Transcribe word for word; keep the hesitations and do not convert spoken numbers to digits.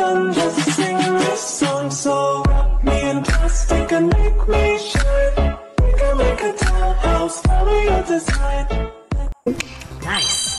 done, just sing this song. So wrap me in plastic and make me shine. We can make a dollhouse, follow your design. Nice.